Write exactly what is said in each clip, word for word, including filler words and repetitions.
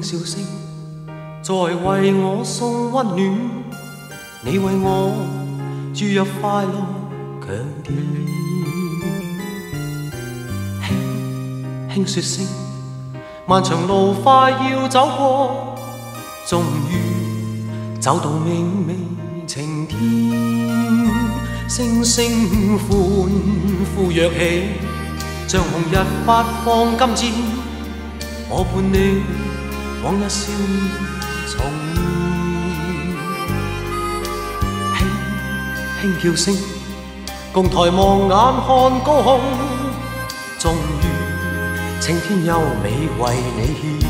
笑聲，在為我送溫暖，你為我注入快樂強電。輕輕說聲，漫長路快要走過，終於走到明媚晴天。星星歡呼躍起，像紅日發放金箭，我伴你往日笑面重現。輕輕叫聲，共抬望眼看高空，終於青天優美為你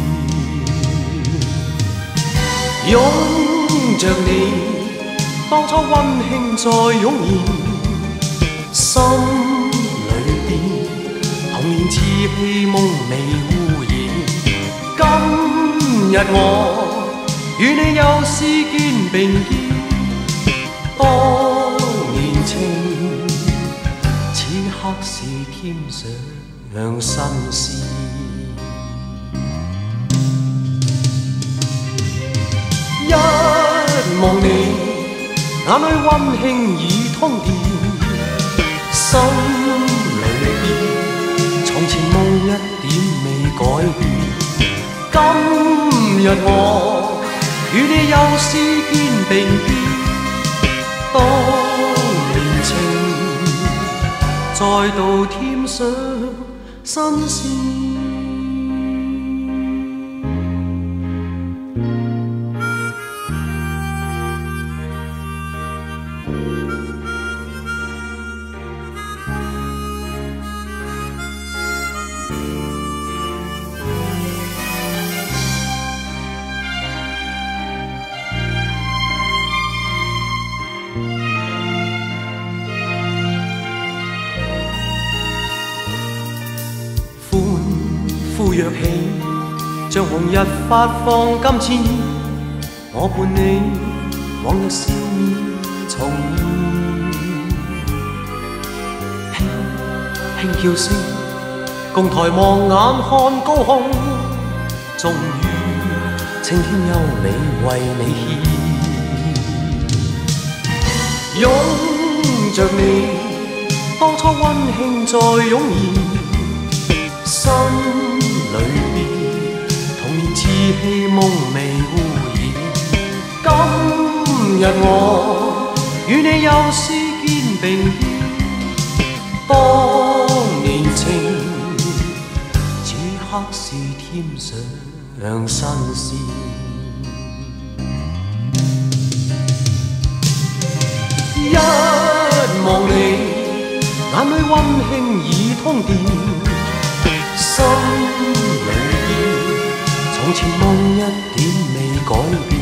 獻。擁着你，當初溫馨再湧現，心裏邊童年稚氣夢未污染。今日我與你又試肩並肩，當年情此刻是添上新鮮。一望你，眼裏溫馨已通電，心裏邊從前夢一點未改變。今日我與你又試肩並肩，當年情再度添上新鮮。躍起，像紅日發放金箭，我伴你往日笑面重現。輕輕叫聲，共抬望眼看高空，終於青天優美為你獻。擁着你，當初溫馨再湧現，心裏邊童年稚氣夢未污染。今日我與你又試肩並肩，當年情此刻是添上新鮮。一望你，眼裏溫馨已通電，心裏邊從前夢一點未改變。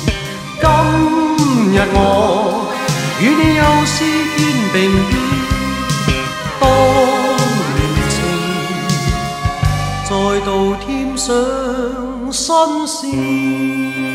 今日我與你又試肩並肩，當年情再度添上新鮮。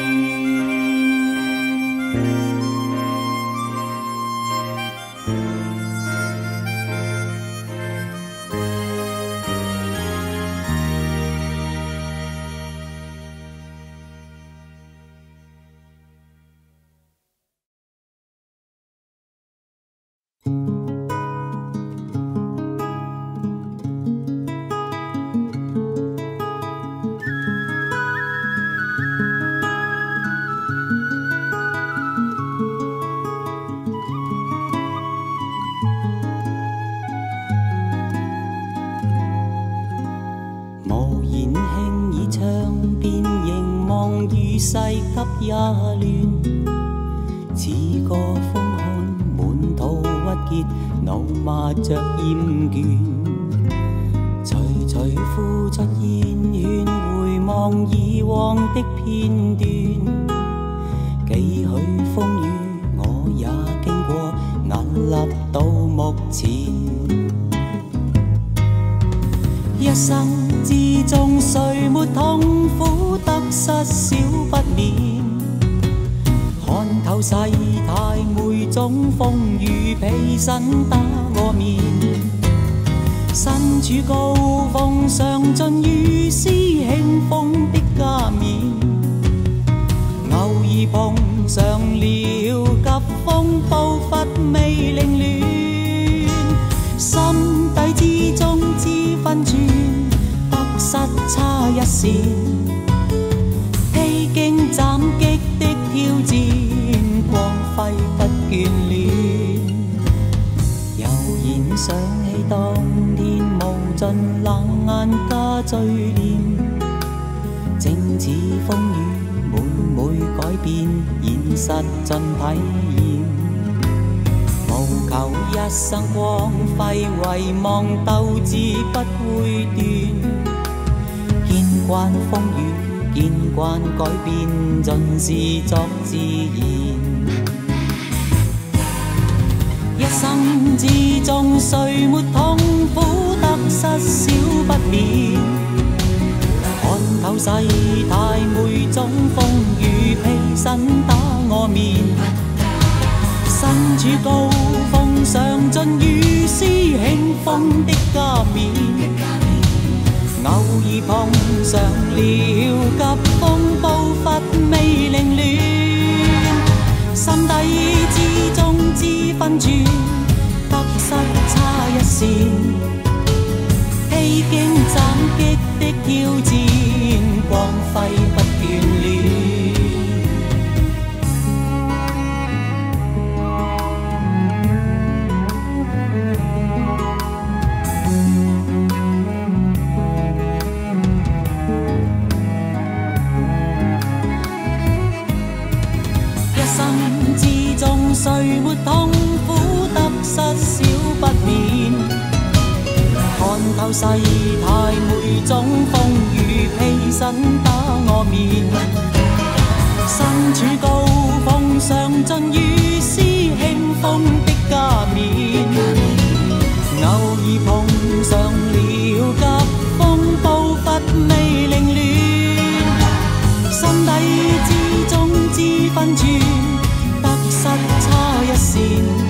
世急也亂，似個風看滿肚鬱結，怒罵着厭倦。徐徐呼出煙圈，回望以往的片段。幾許風雨我也經過，屹立到目前。一生之中誰沒痛苦得失少不免，看透世態每種風雨，披身打我面。 身處高峰上進如斯興風的加冕，偶爾碰上了急風步伐未凌亂，心底之中知分寸，得失差一線，披荊斬棘的挑戰，光輝不眷戀。悠然想起當天無盡冷眼加醉臉，正似風雨每每改變，現實盡體驗。無求一生光輝，遺忘鬥志不會斷。見慣風雨，見慣改變，盡是作自然。一生之中，誰沒痛苦得失少不免？看透世態每種風雨，披身打我面。身處高峰上進如斯興風的加冕，偶爾碰上了急風步伐未凌亂，心底之中知分寸，得失差一線，披荊斬棘的挑戰，光輝不眷戀。誰沒痛苦得失少不免？看透世態每種風雨，披身打我面。身處高峰上進如斯興風的加冕，偶爾碰上了急風步伐未凌亂，心底之中知分寸，失差一線，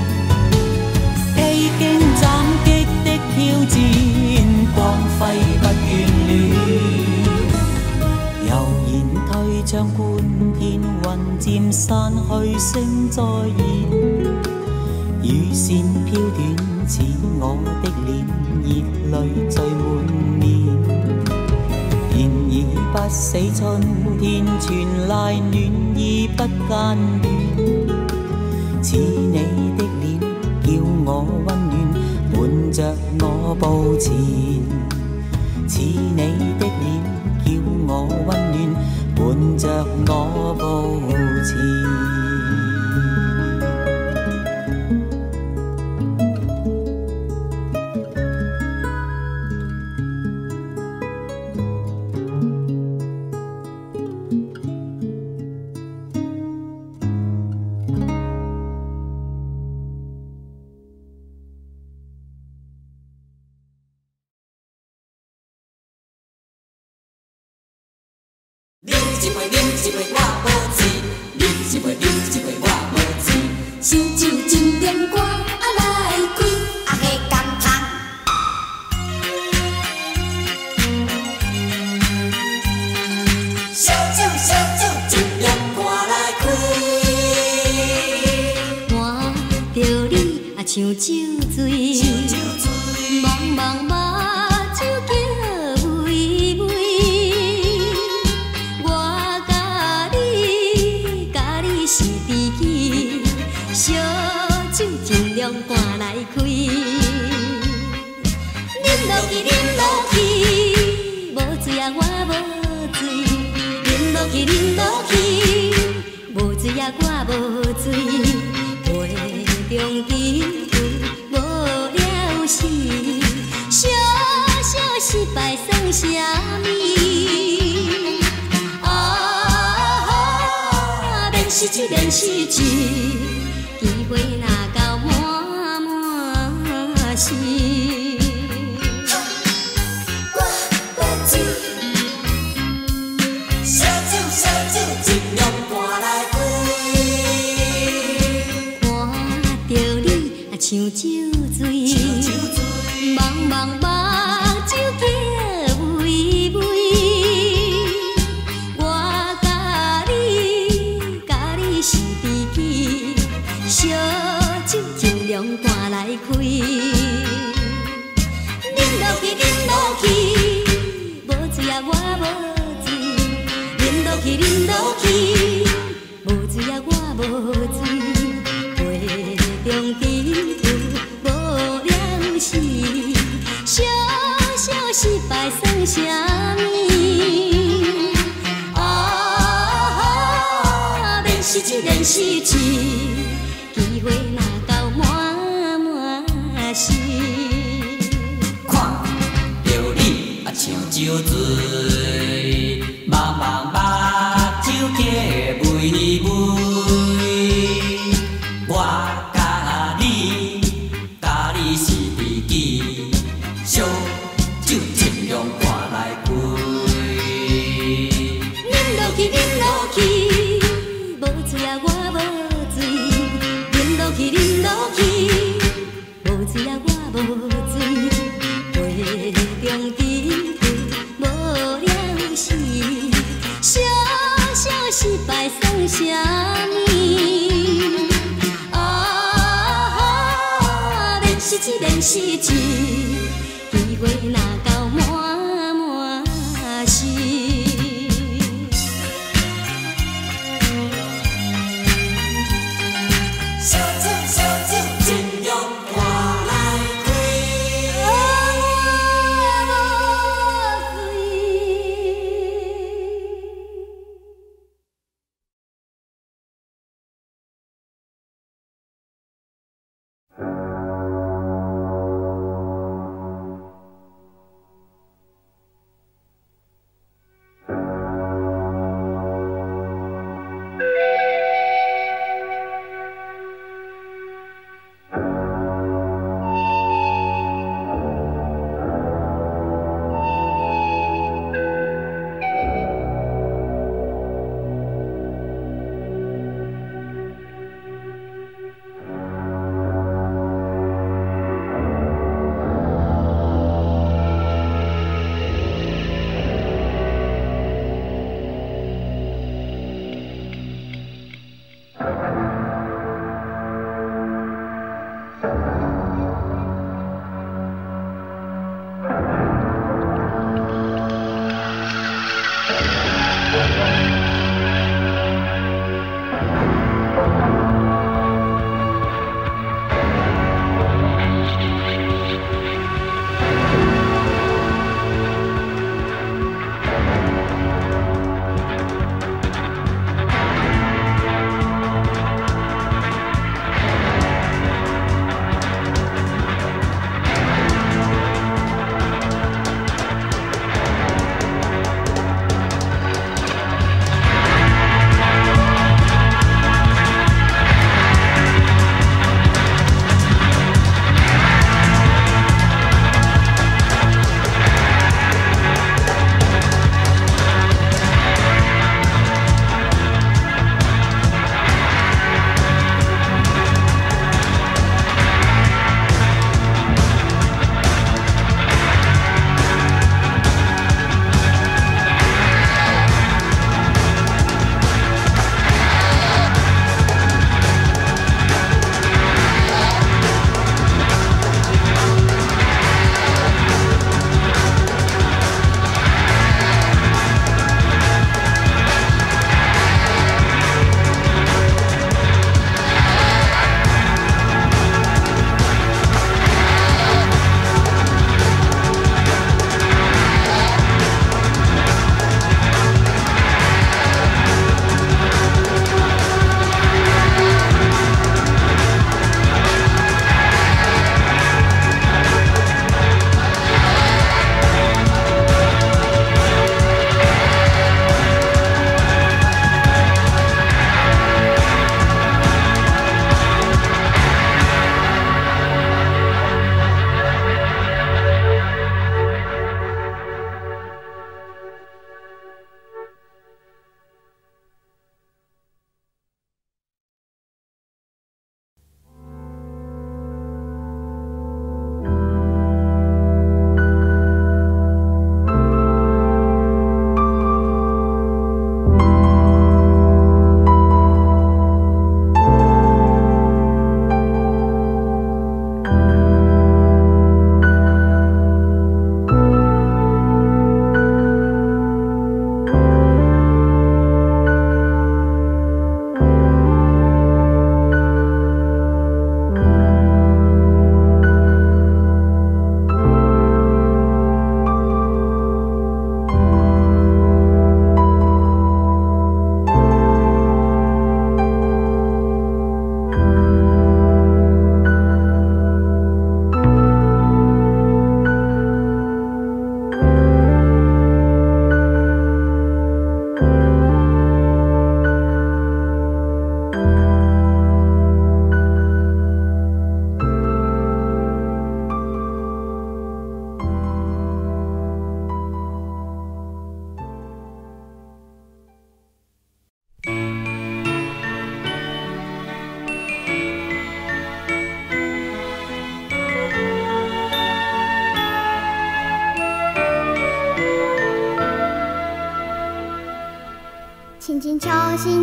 披荊斬棘的挑戰，光輝不眷戀。悠然推窗觀天，雲漸散去，星再現，雨線飄斷，似我的臉，熱淚聚滿面。然而不死春天，傳來暖意不間斷。似你的臉叫我溫暖，伴着我步前。似你的臉叫我溫暖，伴着我步前。 像酒醉，茫茫目睭叫微微。我甲你，甲你是知己，烧酒尽量赶来开。啉落去，啉落去，无醉啊我无醉。啉落去，啉落去，无醉啊我无醉。中间无了事，小小失败算啥物？啊，免失志，免失志，机会若到满满是。我要醉，烧酒烧酒，尽量赶来开。像酒醉， 茫茫目睭行微微，我甲你，甲你是知己，烧酒尽量赶来开。饮落去，饮落去，无醉啊我无醉，饮落去，饮落去，无醉啊我无醉，杯中甜酒无两时，小小失败算啥物？啊，免失志，免失志，机会若到满满是。 看着你啊，像酒醉，茫茫目睭行微微。我甲你，甲你是知己，烧酒尽量赶来开。 饮落去，饮落去，无醉啊我无醉，饮落去，饮落去，无醉啊我无醉，杯中甜酒无两时，小小失败算啥物？啊，免失志，免失志，机会若到满满是。 烧酒，烧酒，尽量赶来开。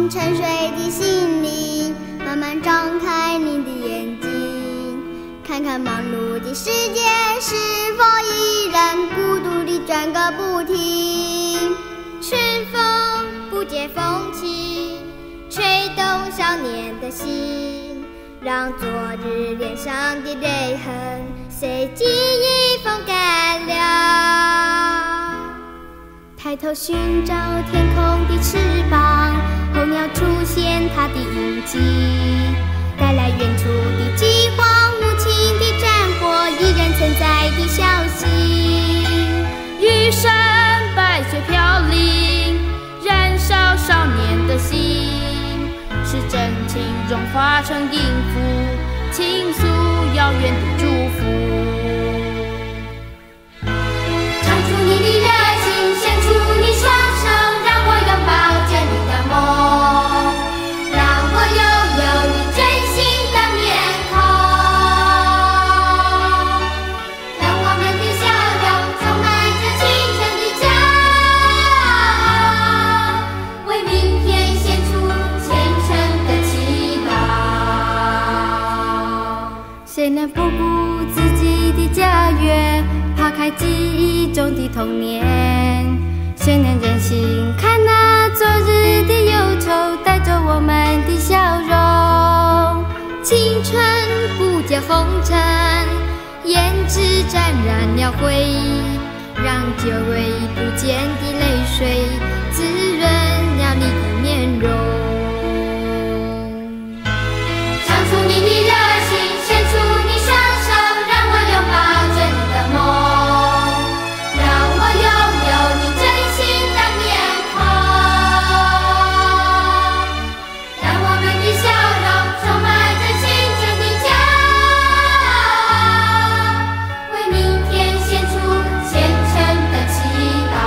心沉睡的心灵，慢慢张开你的眼睛，看看忙碌的世界是否依然孤独地转个不停。春风不解风情，吹动少年的心，让昨日脸上的泪痕随记忆风干了。抬头寻找天空的翅膀，候鸟出现它的印记，带来远处的饥荒，无情的战火依然存在的消息。 玉山白雪飘零，燃烧少年的心，是真情融化成音符，倾诉遥远的祝福。 唱出你的热情，献出你双手，让我拥抱着你的梦，让我拥有你真心的面孔，让我们的笑容充满着青春的骄傲，为明天献出虔诚的祈祷。 谁能不顾自己的家园，抛开记忆中的童年？谁能忍心看那昨日的忧愁带走我们的笑容？青春不解红尘，胭脂沾染了回忆，让久违不见的泪水滋润了你的面容。 唱出你的热情，献出你双手，让我拥抱着你的梦，让我拥有你真心的面孔，让我们的笑容充满着青春的骄傲，为明天献出虔诚的祈祷。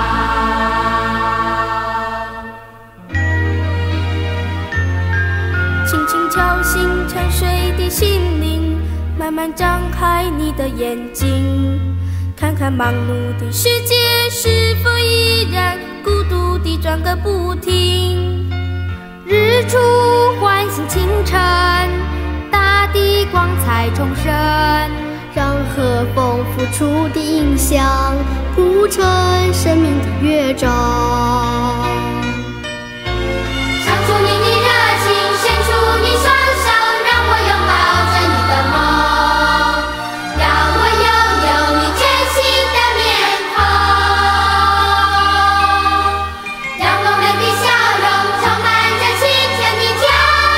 轻轻敲醒沉睡的心灵，慢慢张开你的眼睛，看看忙碌的世界是否依然孤独地转个不停。日出唤醒清晨，大地光彩重生，让和风付出的影响谱成生命的乐章。 唱出你的热情，献出你双手，让我拥抱着你的梦，让我拥有你真心的面孔，让我们的笑容充满着青春的骄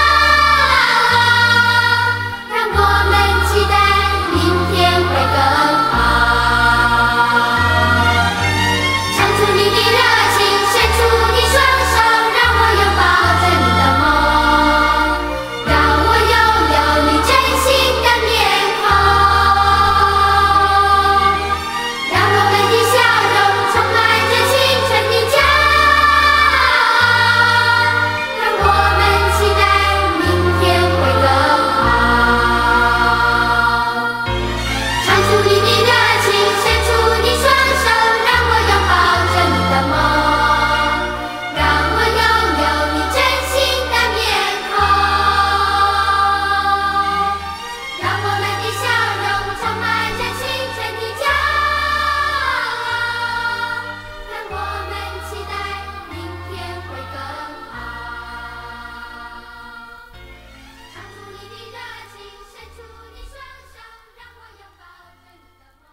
傲，让我们期待明天会更好。唱出你的热情，献出你双手，让我拥抱着你的梦，让我拥有你真心的面孔，让我们的笑容充满着青春的骄傲，让我们期待明天会更好。唱出你的热情，献出你双手，让我拥抱着你的梦，让我拥有你真心的面孔，让我们的笑容充满着青春的骄傲，让我们期待明天会更好。唱出你的热情，伸出你双手，让我拥抱着你的梦。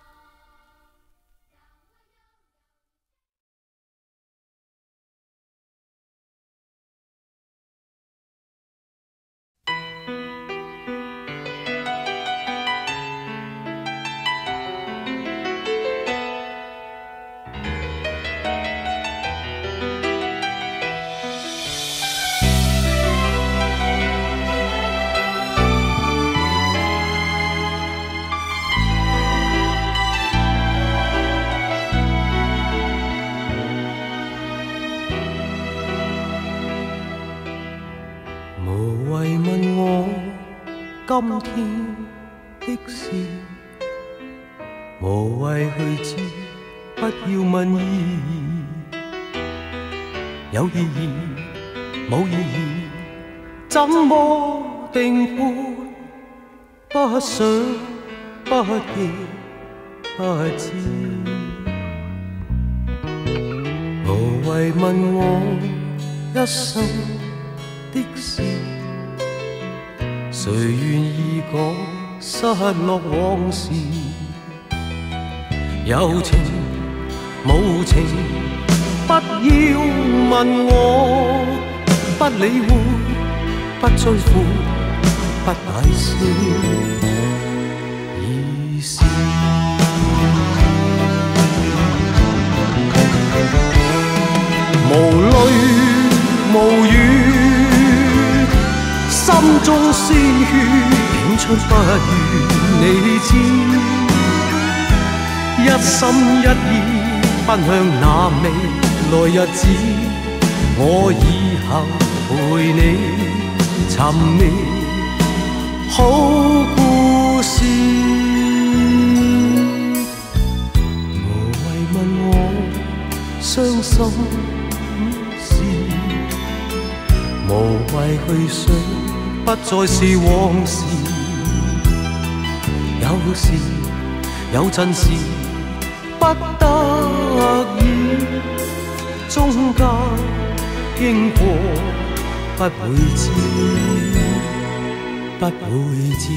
無謂問我今天的事，無謂去知，不要問意義，有意義冇意義，怎麼定判？不想不記不知，無謂問我一生的事，誰願意講失落往事？有情無情，不要問我，不理會，不追悔，不解釋意思。無淚無語，心中鮮血竟出不願你知，一心一意奔向那未來日子，我以後陪你尋覓好故事。無謂問我傷心事，無謂去想不再是往事。有時有陣時不得已，中間經過不會知，不會知。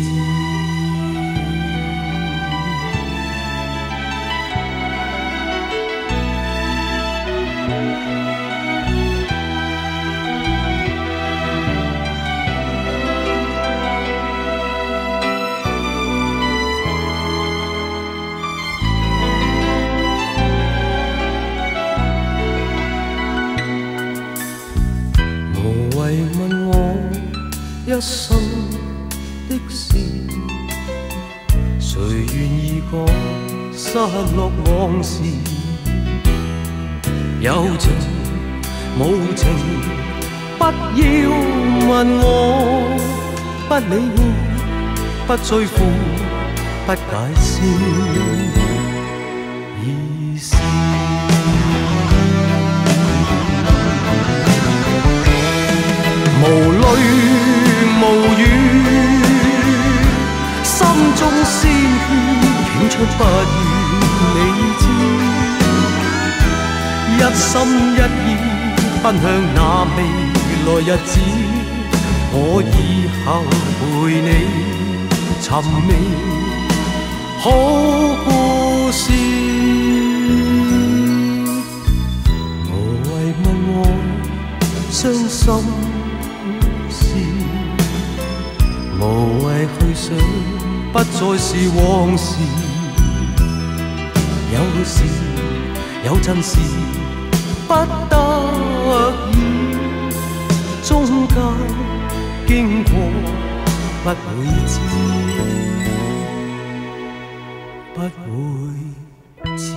一生的事，誰願意講失落往事？有情無情，不要問我，不理會，不追悔，不解釋意思。無淚無語，心中鮮血傾出不願你知，一心一意奔向那未來日子，我以後陪你尋覓好故事。無謂問我傷心，無謂去想不再是往事。有時有陣時不得已，中間經過不會知，不會知。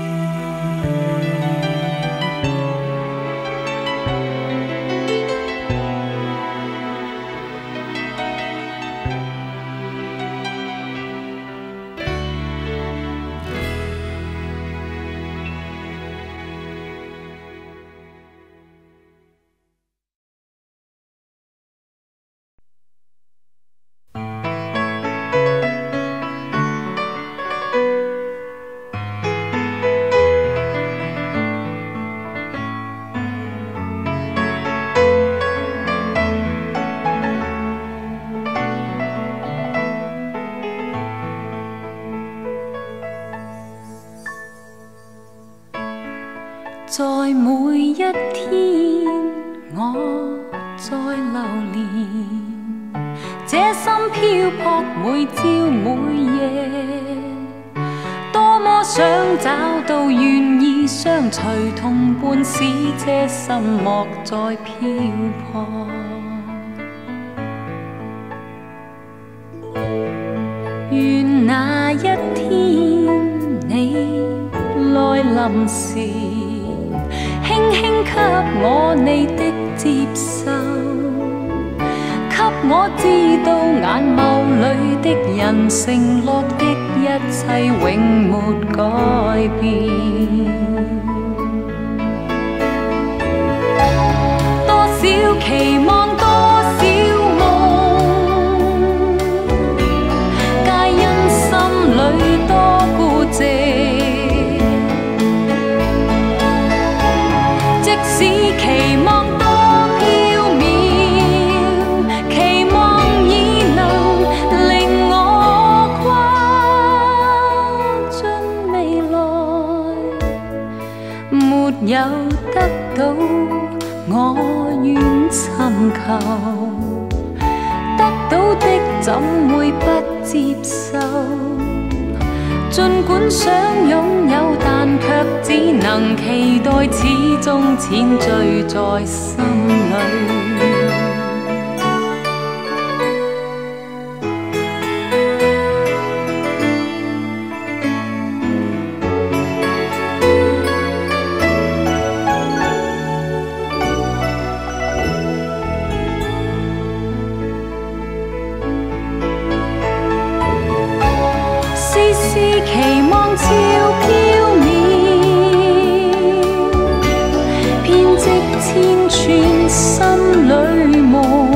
在每一天，我在流連，這心漂泊每朝每夜，多麼想找到願意相隨同伴，使這心莫再漂泊。願那一天你來臨時，輕輕給我你的接受，給我知道眼眸裏的人承諾的一切永沒改變。多少期望多少夢，皆因心裏多孤寂。即使期望多飄渺，期望已能令我跨進未來，沒有得到我願尋求，得到的怎會不接受？儘管想擁有，但卻只能期待，始終淺醉在心裏。期望超飄渺，編織千串心裏夢。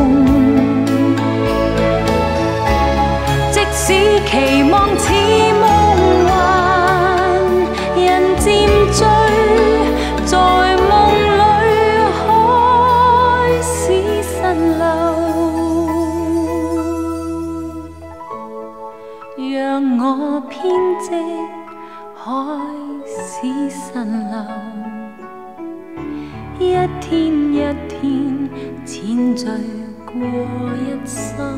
即使期望似夢幻，人漸醉，在夢裏開始滲漏，讓我編織開始滲漏，一天一天淺醉過一生。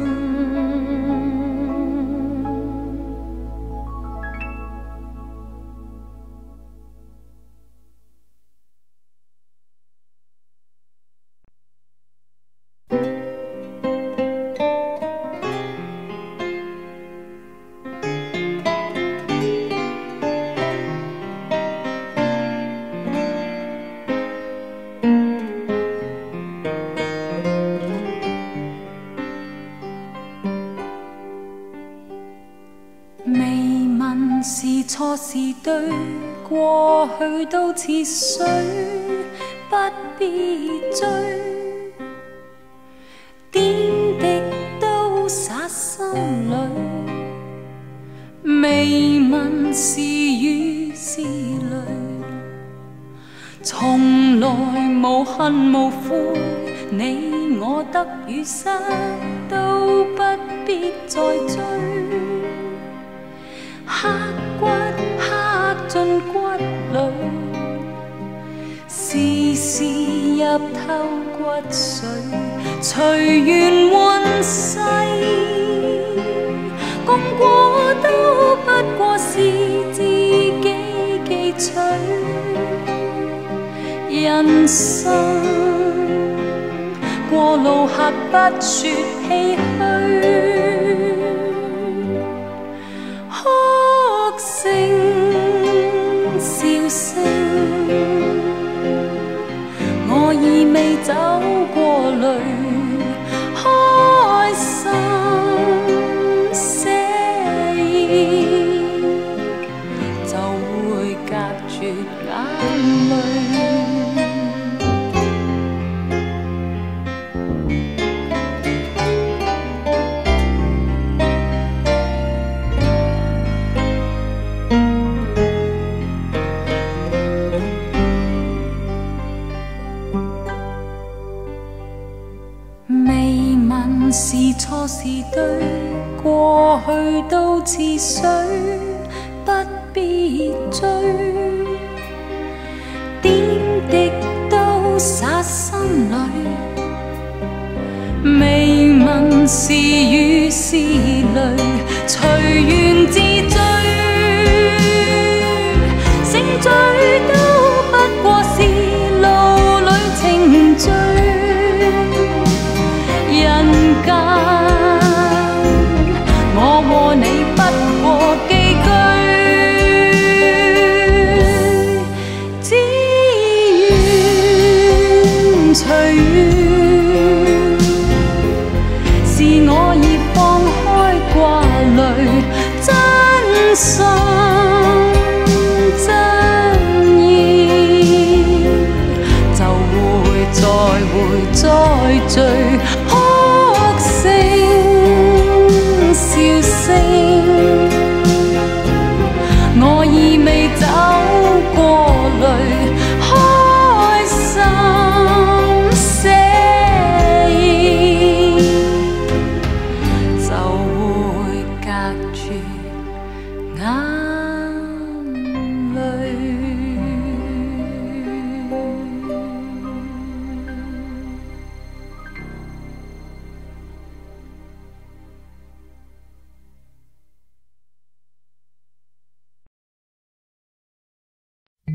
錯是對，過去都似水，不必追。點滴都灑心裏，未問是雨是淚，從來無恨無悔，你我得與失都不必再追。刻骨刻進骨裏，絲絲入透骨髓，隨緣換世，功過都不過是自己記取。人生過路客不說唏噓。哭聲笑聲，我已未走過淚，開心寫意就會隔絕眼淚。是錯是對，過去都似水，不必追。點滴都灑心裏，未問是雨是淚，隨緣自醉。醒醉都不過是路裏情緒。人間，我和你不過寄居，只願隨緣，是我已放開掛慮，真心真意就會再會再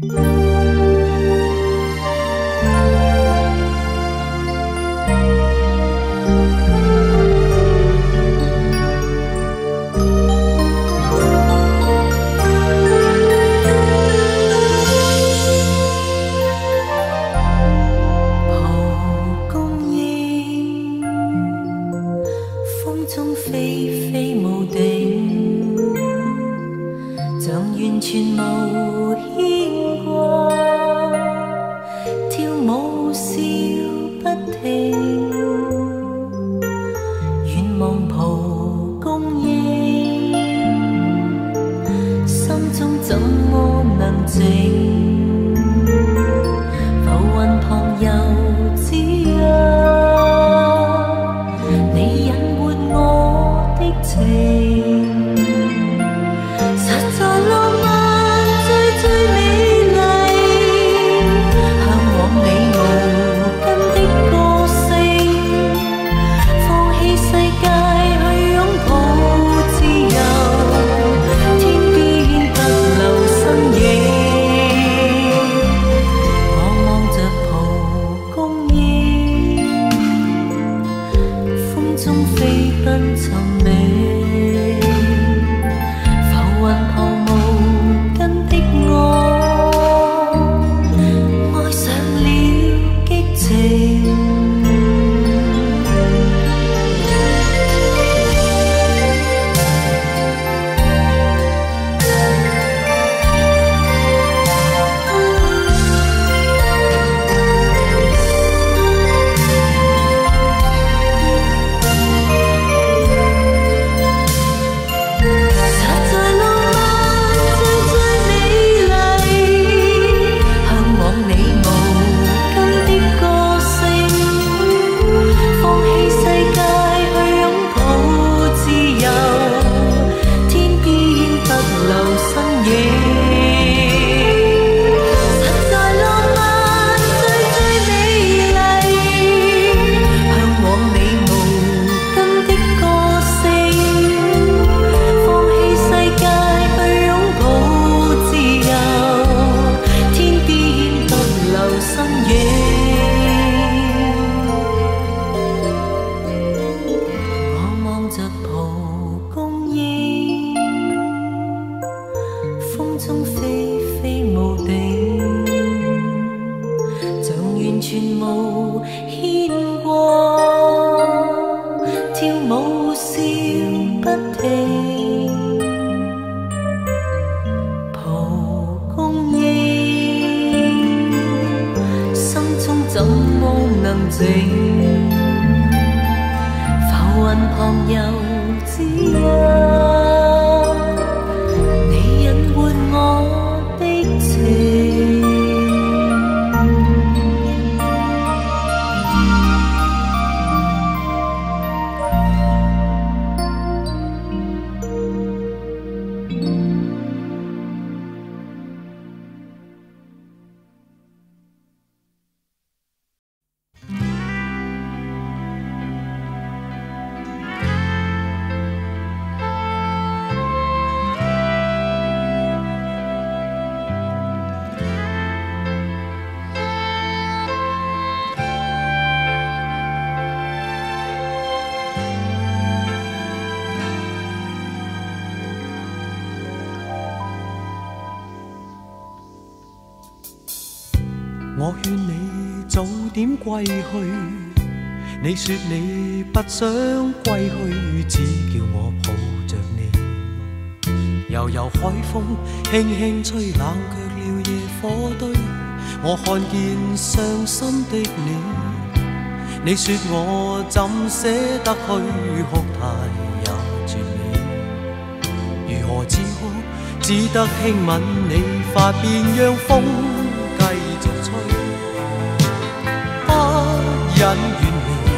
我勸你早點歸去，你說你不想歸去，只叫我抱着你。悠悠海風輕輕吹，冷卻了夜火堆。我看見傷心的你，你說我怎捨得去，哭態也絕美。如何止哭，只得輕吻你髮邊，讓風繼續吹，不忍遠離，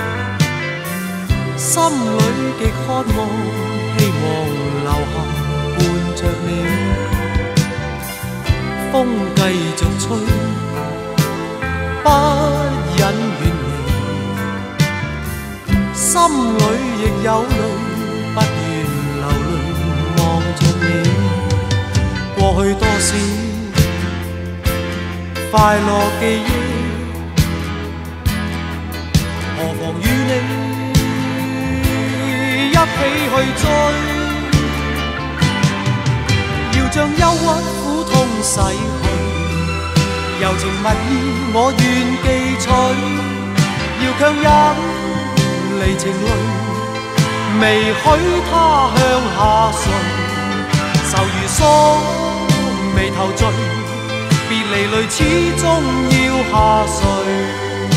心裏極渴望，希望留下伴着你。風繼續吹，不忍遠離，心裏亦有淚，不願流淚望着你。過去多少快樂記憶，何妨與你一起去追，要將憂鬱苦痛洗去，柔情蜜意我願記取，要強忍離情淚，未許他向下垂，愁如鎖眉頭聚，別離淚始終要下垂。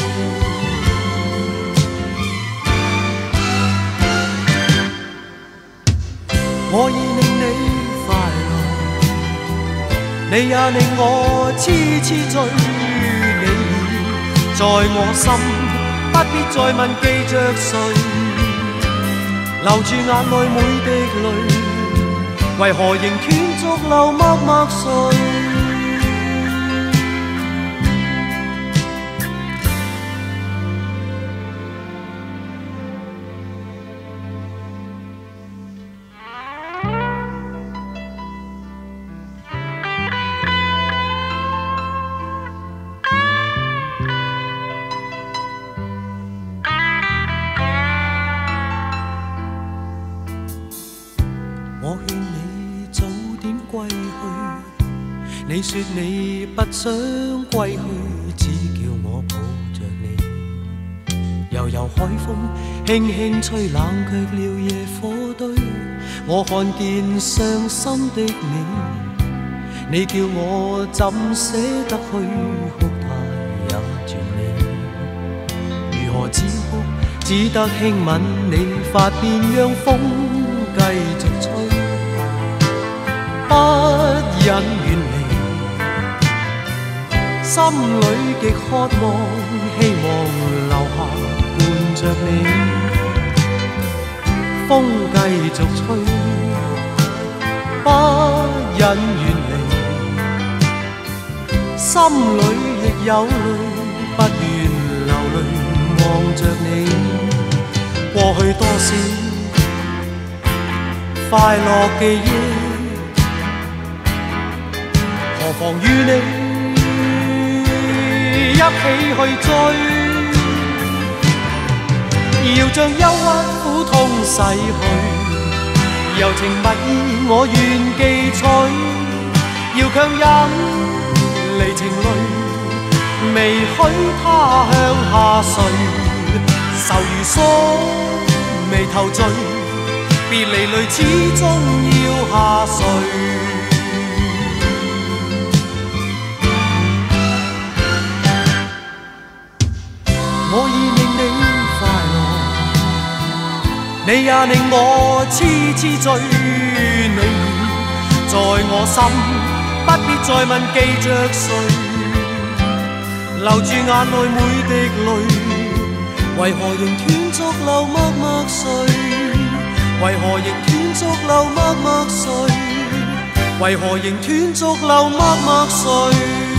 我已令你快樂，你也令我痴痴醉，你已在我心，不必再問記着誰，留住眼內每滴淚，為何仍斷續流默默睡？你說你不想歸去，只叫我抱着你。悠悠海風輕輕吹，冷卻了野火堆。我看見傷心的你，你叫我怎捨得去？哭態也絕美，如何止哭？只得輕吻你髮邊，讓風繼續吹，不忍遠離。心裏極渴望，希望留下伴着你，風繼續吹，不忍遠離，心裏亦有淚，不願流淚望着你。過去多少快樂記憶，何妨與你一起去追，要將憂鬱苦痛洗去，柔情蜜意我願記取，要強忍離情淚，未許他向下垂，愁如鎖眉頭聚，別離淚始終要下垂。我已令你快樂，你也令我痴痴醉，你在我心，不必再問記着誰，留住眼內每滴淚，為何仍斷續流默默睡？為何仍斷續流默默睡？為何仍斷續流默默睡？